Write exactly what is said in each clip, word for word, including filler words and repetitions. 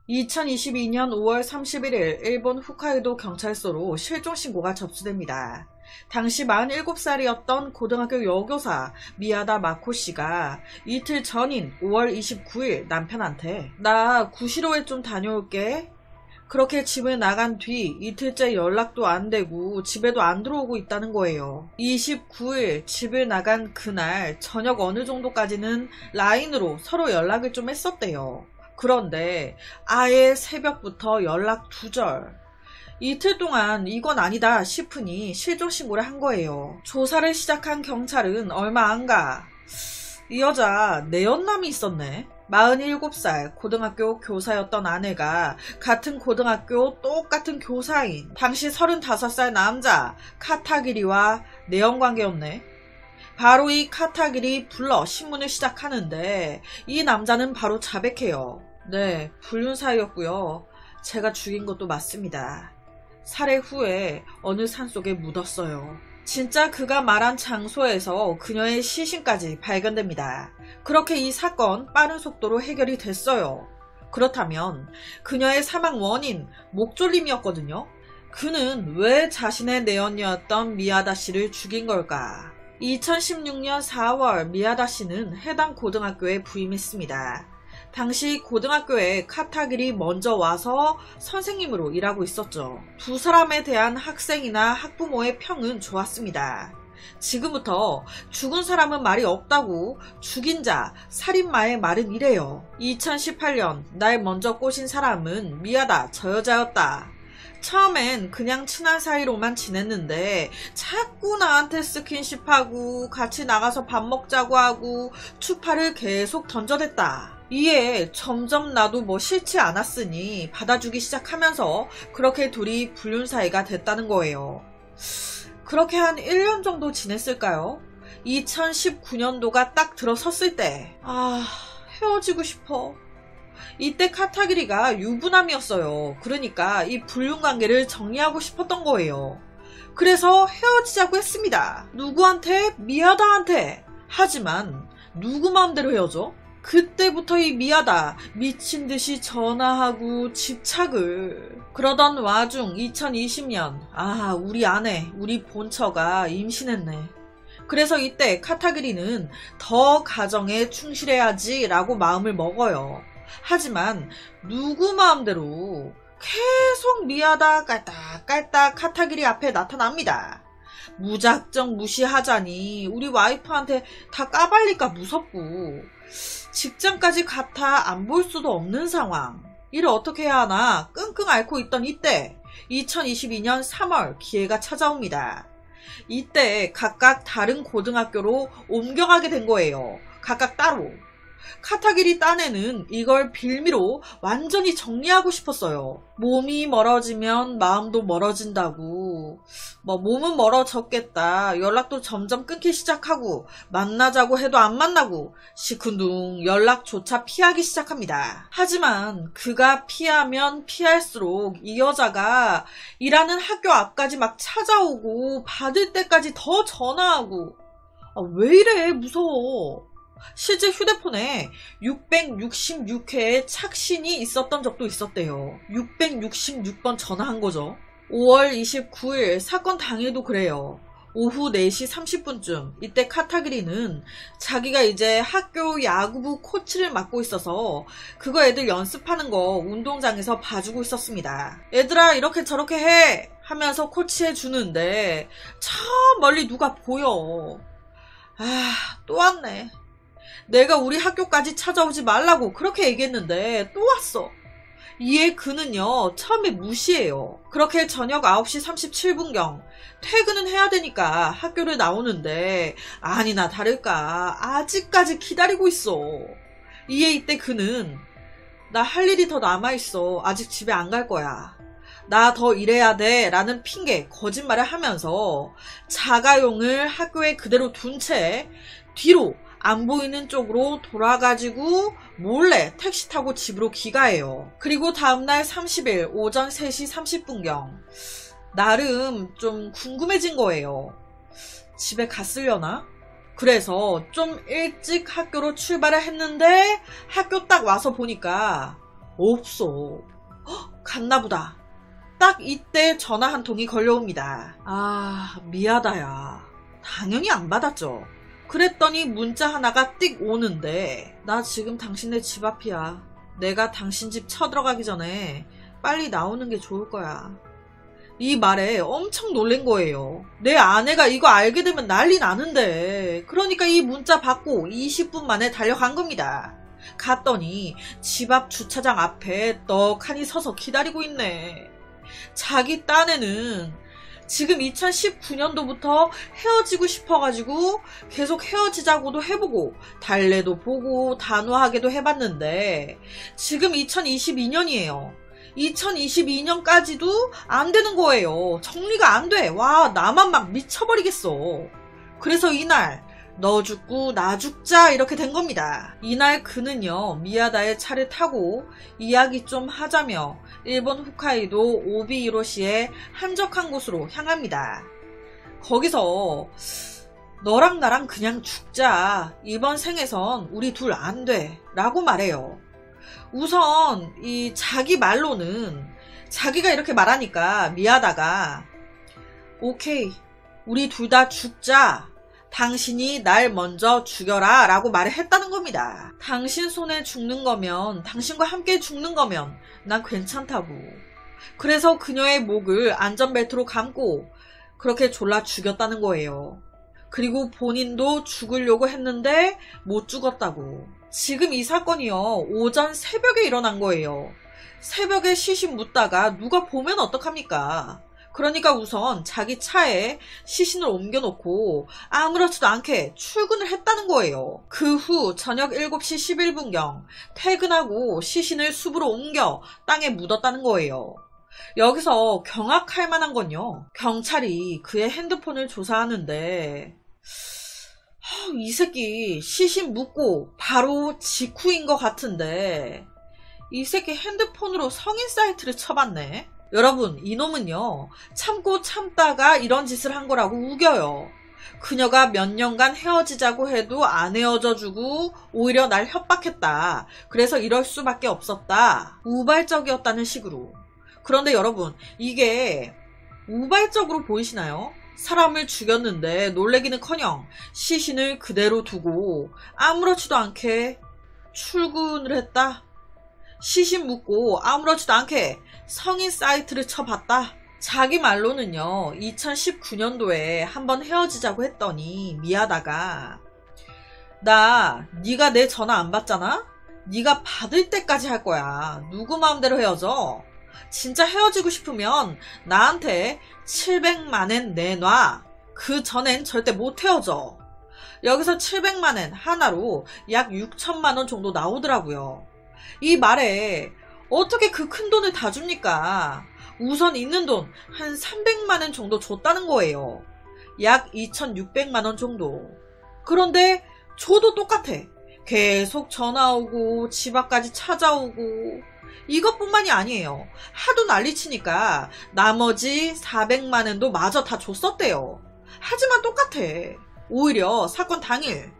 이천이십이년 오월 삼십일일 일본 홋카이도 경찰서로 실종 신고가 접수됩니다. 당시 마흔일곱 살이었던 고등학교 여교사 미야다 마코 씨가 이틀 전인 오월 이십구일 남편한테 나 구시로에 좀 다녀올게. 그렇게 집을 나간 뒤 이틀째 연락도 안 되고 집에도 안 들어오고 있다는 거예요. 이십구일 집을 나간 그날 저녁 어느 정도까지는 라인으로 서로 연락을 좀 했었대요. 그런데 아예 새벽부터 연락 두절. 이틀 동안 이건 아니다 싶으니 실종신고를 한 거예요. 조사를 시작한 경찰은 얼마 안 가. 이 여자 내연남이 있었네. 마흔일곱 살 고등학교 교사였던 아내가 같은 고등학교 똑같은 교사인 당시 서른다섯 살 남자 카타기리와 내연관계였네. 바로 이 카타기리 불러 신문을 시작하는데 이 남자는 바로 자백해요. 네, 불륜 사이였고요. 제가 죽인 것도 맞습니다. 살해 후에 어느 산속에 묻었어요. 진짜 그가 말한 장소에서 그녀의 시신까지 발견됩니다. 그렇게 이 사건 빠른 속도로 해결이 됐어요. 그렇다면 그녀의 사망 원인 목졸림이었거든요. 그는 왜 자신의 내연녀였던 미야다 씨를 죽인 걸까? 이천십육년 사월 미야다 씨는 해당 고등학교에 부임했습니다. 당시 고등학교에 카타기리 먼저 와서 선생님으로 일하고 있었죠. 두 사람에 대한 학생이나 학부모의 평은 좋았습니다. 지금부터 죽은 사람은 말이 없다고 죽인 자, 살인마의 말은 이래요. 이천십팔년 날 먼저 꼬신 사람은 미야다 저 여자였다. 처음엔 그냥 친한 사이로만 지냈는데 자꾸 나한테 스킨십하고 같이 나가서 밥 먹자고 하고 추파를 계속 던져댔다. 이에 점점 나도 뭐 싫지 않았으니 받아주기 시작하면서 그렇게 둘이 불륜 사이가 됐다는 거예요. 그렇게 한 일 년 정도 지냈을까요? 이천십구년도가 딱 들어섰을 때 아, 헤어지고 싶어. 이때 카타기리가 유부남이었어요. 그러니까 이 불륜 관계를 정리하고 싶었던 거예요. 그래서 헤어지자고 했습니다. 누구한테? 미야다한테. 하지만 누구 마음대로 헤어져? 그때부터 이 미야다 미친듯이 전화하고 집착을. 그러던 와중 이천이십년 아, 우리 아내, 우리 본처가 임신했네. 그래서 이때 카타기리는 더 가정에 충실해야지 라고 마음을 먹어요. 하지만 누구 마음대로 계속 미야다 깔딱깔딱 카타기리 앞에 나타납니다. 무작정 무시하자니 우리 와이프한테 다 까발릴까 무섭고 직장까지 같아 안 볼 수도 없는 상황. 이를 어떻게 해야 하나 끙끙 앓고 있던 이때 이천이십이년 삼월 기회가 찾아옵니다. 이때 각각 다른 고등학교로 옮겨가게 된 거예요. 각각 따로. 카타기리 딴에는 이걸 빌미로 완전히 정리하고 싶었어요. 몸이 멀어지면 마음도 멀어진다고. 뭐 몸은 멀어졌겠다. 연락도 점점 끊기 시작하고 만나자고 해도 안 만나고 시큰둥 연락조차 피하기 시작합니다. 하지만 그가 피하면 피할수록 이 여자가 일하는 학교 앞까지 막 찾아오고 받을 때까지 더 전화하고. 아, 왜 이래 무서워. 실제 휴대폰에 육백육십육회의 착신이 있었던 적도 있었대요. 육백육십육번 전화한 거죠. 오월 이십구일 사건 당일도 그래요. 오후 네시 삼십분쯤 이때 카타기리는 자기가 이제 학교 야구부 코치를 맡고 있어서 그거 애들 연습하는 거 운동장에서 봐주고 있었습니다. 얘들아 이렇게 저렇게 해 하면서 코치해 주는데 저 멀리 누가 보여. 아, 또 왔네. 내가 우리 학교까지 찾아오지 말라고 그렇게 얘기했는데 또 왔어. 이에 그는요 처음에 무시해요. 그렇게 저녁 아홉시 삼십칠분경 퇴근은 해야 되니까 학교를 나오는데 아니나 다를까 아직까지 기다리고 있어. 이에 이때 그는 나 할 일이 더 남아있어. 아직 집에 안 갈 거야. 나 더 일해야 돼 라는 핑계 거짓말을 하면서 자가용을 학교에 그대로 둔 채 뒤로 안 보이는 쪽으로 돌아가지고 몰래 택시 타고 집으로 귀가해요. 그리고 다음날 삼십일 오전 세시 삼십분경 나름 좀 궁금해진 거예요. 집에 갔으려나? 그래서 좀 일찍 학교로 출발을 했는데 학교 딱 와서 보니까 없어. 헉, 갔나보다. 딱 이때 전화 한 통이 걸려옵니다. 아, 미안하다야. 당연히 안 받았죠. 그랬더니 문자 하나가 띡 오는데, 나 지금 당신네 집 앞이야. 내가 당신 집 쳐들어가기 전에 빨리 나오는 게 좋을 거야. 이 말에 엄청 놀란 거예요. 내 아내가 이거 알게 되면 난리 나는데. 그러니까 이 문자 받고 이십 분 만에 달려간 겁니다. 갔더니 집 앞 주차장 앞에 떡하니 서서 기다리고 있네. 자기 딴에는 지금 이천십구 년도부터 헤어지고 싶어가지고 계속 헤어지자고도 해보고 달래도 보고 단호하게도 해봤는데 지금 이천이십이 년이에요. 이천이십이 년까지도 안 되는 거예요. 정리가 안 돼. 와, 나만 막 미쳐버리겠어. 그래서 이날 너 죽고 나 죽자 이렇게 된 겁니다. 이날 그는요, 미야다의 차를 타고 이야기 좀 하자며 일본 홋카이도 오비이로시의 한적한 곳으로 향합니다. 거기서 너랑 나랑 그냥 죽자. 이번 생에선 우리 둘 안 돼. 라고 말해요. 우선 이 자기 말로는 자기가 이렇게 말하니까 미야다가 오케이, 우리 둘 다 죽자. 당신이 날 먼저 죽여라 라고 말을 했다는 겁니다. 당신 손에 죽는 거면, 당신과 함께 죽는 거면 난 괜찮다고. 그래서 그녀의 목을 안전벨트로 감고 그렇게 졸라 죽였다는 거예요. 그리고 본인도 죽으려고 했는데 못 죽었다고. 지금 이 사건이요, 오전 새벽에 일어난 거예요. 새벽에 시신 묻다가 누가 보면 어떡합니까? 그러니까 우선 자기 차에 시신을 옮겨놓고 아무렇지도 않게 출근을 했다는 거예요. 그 후 저녁 일곱 시 십일 분경 퇴근하고 시신을 숲으로 옮겨 땅에 묻었다는 거예요. 여기서 경악할 만한 건요, 경찰이 그의 핸드폰을 조사하는데 이 새끼 시신 묻고 바로 직후인 것 같은데 이 새끼 핸드폰으로 성인 사이트를 쳐봤네. 여러분, 이놈은요, 참고 참다가 이런 짓을 한 거라고 우겨요. 그녀가 몇 년간 헤어지자고 해도 안 헤어져주고 오히려 날 협박했다. 그래서 이럴 수밖에 없었다. 우발적이었다는 식으로. 그런데 여러분, 이게 우발적으로 보이시나요? 사람을 죽였는데 놀래기는커녕 시신을 그대로 두고 아무렇지도 않게 출근을 했다. 시신 묻고 아무렇지도 않게 성인 사이트를 쳐봤다. 자기 말로는요, 이천십구 년도에 한번 헤어지자고 했더니 미야다가 나 네가 내 전화 안 받잖아? 네가 받을 때까지 할 거야. 누구 마음대로 헤어져? 진짜 헤어지고 싶으면 나한테 칠백만 엔 내놔. 그 전엔 절대 못 헤어져. 여기서 칠백만 엔 하나로 약 육천만 원 정도 나오더라고요. 이 말에 어떻게 그 큰 돈을 다 줍니까? 우선 있는 돈 한 삼백만 엔 정도 줬다는 거예요. 약 이천육백만 원 정도. 그런데 줘도 똑같아. 계속 전화 오고 집 앞까지 찾아오고. 이것뿐만이 아니에요. 하도 난리치니까 나머지 사백만 엔도 마저 다 줬었대요. 하지만 똑같아. 오히려 사건 당일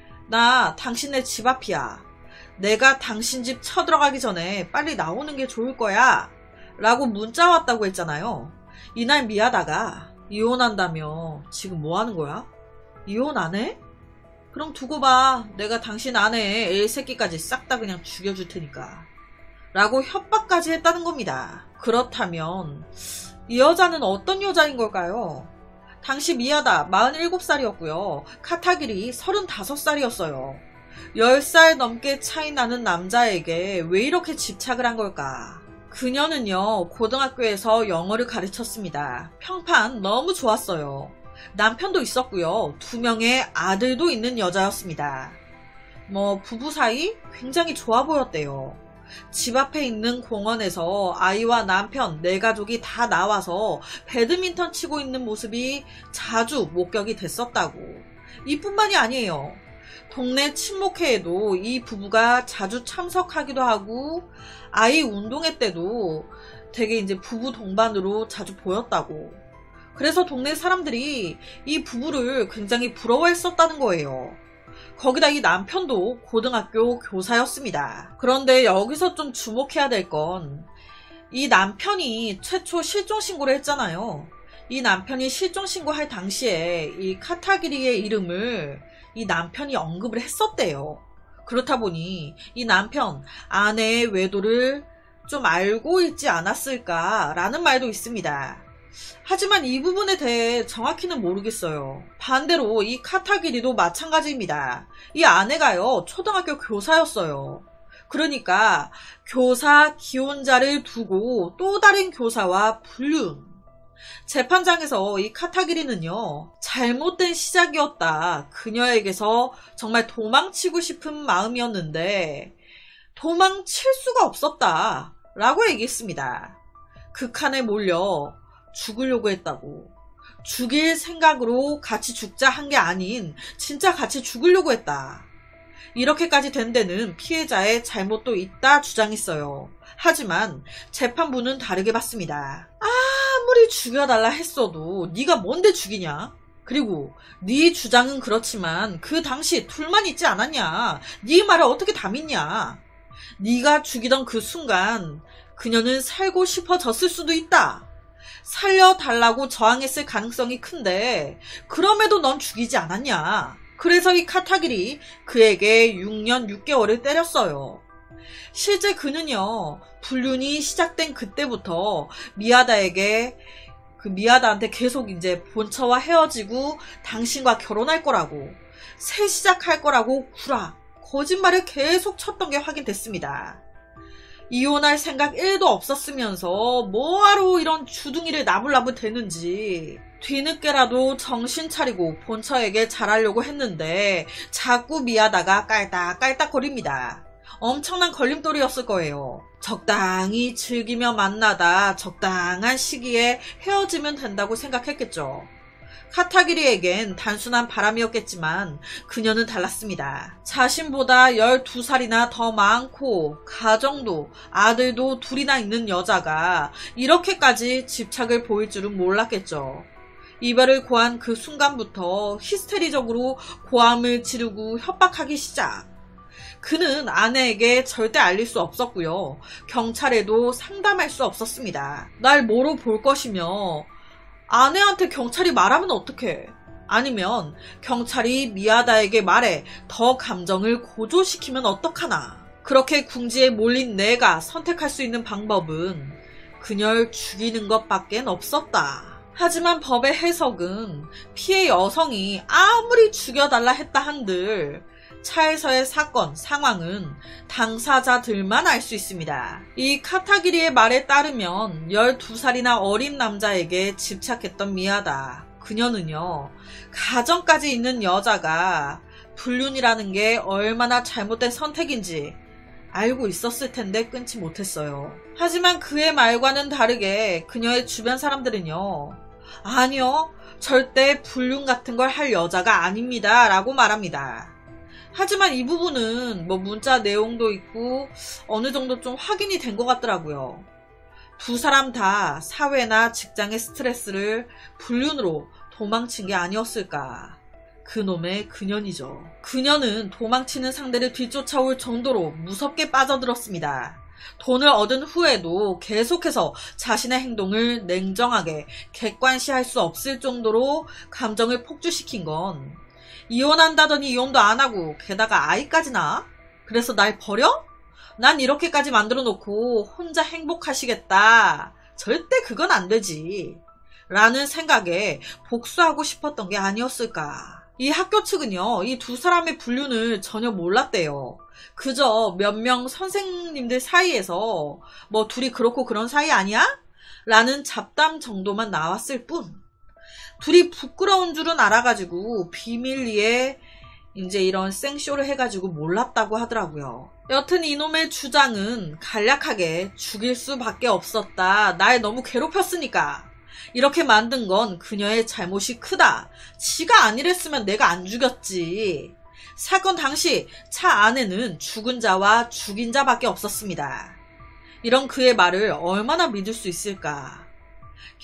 나 당신네 집 앞이야. 내가 당신 집 쳐들어가기 전에 빨리 나오는 게 좋을 거야 라고 문자 왔다고 했잖아요. 이날 미야다가 이혼한다며 지금 뭐 하는 거야? 이혼 안 해? 그럼 두고 봐. 내가 당신 아내 애 새끼까지 싹 다 그냥 죽여줄 테니까 라고 협박까지 했다는 겁니다. 그렇다면 이 여자는 어떤 여자인 걸까요? 당시 미야다 마흔일곱 살이었고요. 카타기리 서른다섯 살이었어요. 열 살 넘게 차이 나는 남자에게 왜 이렇게 집착을 한 걸까? 그녀는요, 고등학교에서 영어를 가르쳤습니다. 평판 너무 좋았어요. 남편도 있었고요. 두 명의 아들도 있는 여자였습니다. 뭐 부부 사이 굉장히 좋아 보였대요. 집 앞에 있는 공원에서 아이와 남편, 네 가족이 다 나와서 배드민턴 치고 있는 모습이 자주 목격이 됐었다고. 이뿐만이 아니에요. 동네 친목회에도 이 부부가 자주 참석하기도 하고 아이 운동회 때도 되게 이제 부부 동반으로 자주 보였다고. 그래서 동네 사람들이 이 부부를 굉장히 부러워했었다는 거예요. 거기다 이 남편도 고등학교 교사였습니다. 그런데 여기서 좀 주목해야 될 건 이 남편이 최초 실종신고를 했잖아요. 이 남편이 실종신고할 당시에 이 카타기리의 이름을 이 남편이 언급을 했었대요. 그렇다 보니 이 남편, 아내의 외도를 좀 알고 있지 않았을까라는 말도 있습니다. 하지만 이 부분에 대해 정확히는 모르겠어요. 반대로 이 카타기리도 마찬가지입니다. 이 아내가요, 초등학교 교사였어요. 그러니까 교사 기혼자를 두고 또 다른 교사와 불륜. 재판장에서 이 카타기리는요, 잘못된 시작이었다. 그녀에게서 정말 도망치고 싶은 마음이었는데 도망칠 수가 없었다 라고 얘기했습니다. 극한에 몰려 죽으려고 했다고. 죽일 생각으로 같이 죽자 한 게 아닌 진짜 같이 죽으려고 했다. 이렇게까지 된 데는 피해자의 잘못도 있다 주장했어요. 하지만 재판부는 다르게 봤습니다. 아무리 죽여달라 했어도 네가 뭔데 죽이냐? 그리고 네 주장은 그렇지만 그 당시 둘만 있지 않았냐? 네 말을 어떻게 다 믿냐? 네가 죽이던 그 순간 그녀는 살고 싶어졌을 수도 있다. 살려달라고 저항했을 가능성이 큰데 그럼에도 넌 죽이지 않았냐? 그래서 이 카타기리 그에게 육 년 육 개월을 때렸어요. 실제 그는요, 불륜이 시작된 그때부터 미야다에게 그 미야다한테 계속 이제 본처와 헤어지고 당신과 결혼할 거라고, 새 시작할 거라고 구라, 거짓말을 계속 쳤던 게 확인됐습니다. 이혼할 생각 일도 없었으면서 뭐하러 이런 주둥이를 나불나불 대는지. 뒤늦게라도 정신 차리고 본처에게 잘하려고 했는데 자꾸 미야다가 깔딱깔딱거립니다. 엄청난 걸림돌이었을 거예요. 적당히 즐기며 만나다 적당한 시기에 헤어지면 된다고 생각했겠죠. 카타기리에겐 단순한 바람이었겠지만 그녀는 달랐습니다. 자신보다 열두 살이나 더 많고 가정도 아들도 둘이나 있는 여자가 이렇게까지 집착을 보일 줄은 몰랐겠죠. 이별을 고한 그 순간부터 히스테리적으로 고함을 지르고 협박하기 시작. 그는 아내에게 절대 알릴 수 없었고요. 경찰에도 상담할 수 없었습니다. 날 뭐로 볼 것이며 아내한테 경찰이 말하면 어떡해. 아니면 경찰이 미야다에게 말해 더 감정을 고조시키면 어떡하나. 그렇게 궁지에 몰린 내가 선택할 수 있는 방법은 그녀를 죽이는 것밖엔 없었다. 하지만 법의 해석은 피해 여성이 아무리 죽여달라 했다 한들 차에서의 사건, 상황은 당사자들만 알 수 있습니다. 이 카타기리의 말에 따르면 열두 살이나 어린 남자에게 집착했던 미야다. 그녀는요, 가정까지 있는 여자가 불륜이라는 게 얼마나 잘못된 선택인지 알고 있었을 텐데 끊지 못했어요. 하지만 그의 말과는 다르게 그녀의 주변 사람들은요, 아니요, 절대 불륜 같은 걸 할 여자가 아닙니다 라고 말합니다. 하지만 이 부분은 뭐 문자 내용도 있고 어느 정도 좀 확인이 된 것 같더라고요. 두 사람 다 사회나 직장의 스트레스를 불륜으로 도망친 게 아니었을까. 그놈의 그년이죠. 그녀는 도망치는 상대를 뒤쫓아올 정도로 무섭게 빠져들었습니다. 돈을 얻은 후에도 계속해서 자신의 행동을 냉정하게 객관시할 수 없을 정도로 감정을 폭주시킨 건 이혼한다더니 이혼도 안 하고 게다가 아이까지 낳아? 그래서 날 버려? 난 이렇게까지 만들어 놓고 혼자 행복하시겠다. 절대 그건 안 되지. 라는 생각에 복수하고 싶었던 게 아니었을까. 이 학교 측은요, 이 두 사람의 불륜을 전혀 몰랐대요. 그저 몇 명 선생님들 사이에서 뭐 둘이 그렇고 그런 사이 아니야? 라는 잡담 정도만 나왔을 뿐. 둘이 부끄러운 줄은 알아가지고 비밀리에 이제 이런 생쇼를 해가지고 몰랐다고 하더라고요. 여튼 이놈의 주장은 간략하게 죽일 수밖에 없었다. 날 너무 괴롭혔으니까. 이렇게 만든 건 그녀의 잘못이 크다. 지가 아니랬으면 내가 안 죽였지. 사건 당시 차 안에는 죽은 자와 죽인 자밖에 없었습니다. 이런 그의 말을 얼마나 믿을 수 있을까.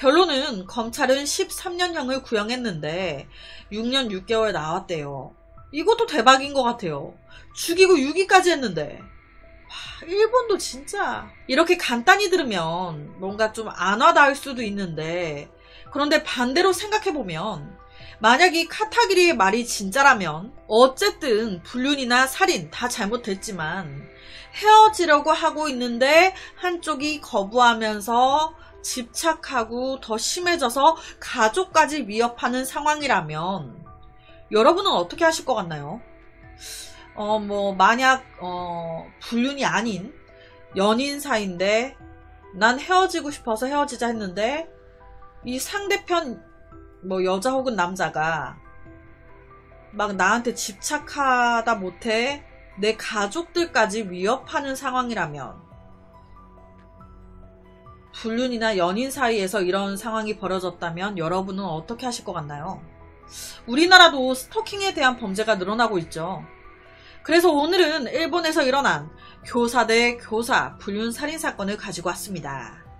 결론은 검찰은 십삼 년형을 구형했는데 육 년 육 개월 나왔대요. 이것도 대박인 것 같아요. 죽이고 유기까지 했는데. 와, 일본도 진짜 이렇게 간단히 들으면 뭔가 좀 안 와닿을 수도 있는데, 그런데 반대로 생각해보면 만약 이 카타기리의 말이 진짜라면 어쨌든 불륜이나 살인 다 잘못됐지만 헤어지려고 하고 있는데 한쪽이 거부하면서 집착하고 더 심해져서 가족까지 위협하는 상황이라면 여러분은 어떻게 하실 것 같나요? 어, 뭐, 만약, 어, 불륜이 아닌 연인 사이인데 난 헤어지고 싶어서 헤어지자 했는데 이 상대편 뭐 여자 혹은 남자가 막 나한테 집착하다 못해 내 가족들까지 위협하는 상황이라면, 불륜이나 연인 사이에서 이런 상황이 벌어졌다면 여러분은 어떻게 하실 것 같나요? 우리나라도 스토킹에 대한 범죄가 늘어나고 있죠. 그래서 오늘은 일본에서 일어난 교사 대 교사 불륜 살인 사건을 가지고 왔습니다.